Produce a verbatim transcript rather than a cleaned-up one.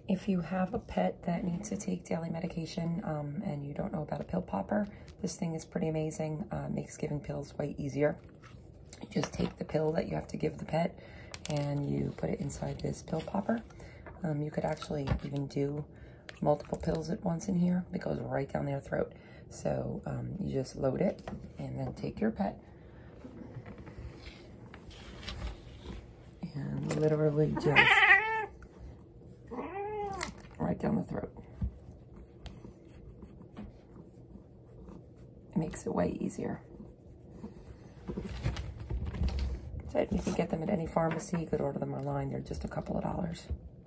If you have a pet that needs to take daily medication um, and you don't know about a pill popper, this thing is pretty amazing. Uh, makes giving pills way easier. You just take the pill that you have to give the pet and you put it inside this pill popper. Um, you could actually even do multiple pills at once in here. It goes right down their throat. So um, you just load it and then take your pet and literally just right down the throat. It makes it way easier. So you can get them at any pharmacy. You could order them online. They're just a couple of dollars.